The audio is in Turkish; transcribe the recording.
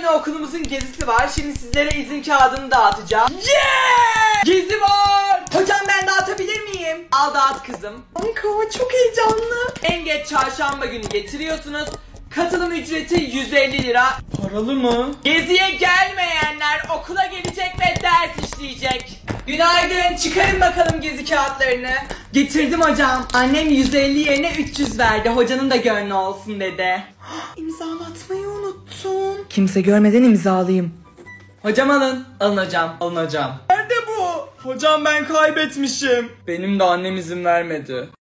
okulumuzun gezisi var. Şimdi sizlere izin kağıdını dağıtacağım. Yeah! Gezi var. Hocam ben dağıtabilir miyim? Al dağıt kızım. Kanka çok heyecanlı. En geç çarşamba günü getiriyorsunuz. Katılım ücreti 150 lira. Paralı mı? Geziye gelmeyenler okula gelecek ve ders işleyecek. Günaydın. Çıkarın bakalım gezi kağıtlarını. Getirdim hocam. Annem 150 yerine 300 verdi. Hocanın da gönlü olsun dedi. İmzalatmayı unuttum. Kimse görmeden imzalayayım. Hocam alın. Alın hocam. Alın hocam. Nerede bu? Hocam ben kaybetmişim. Benim de annem izin vermedi.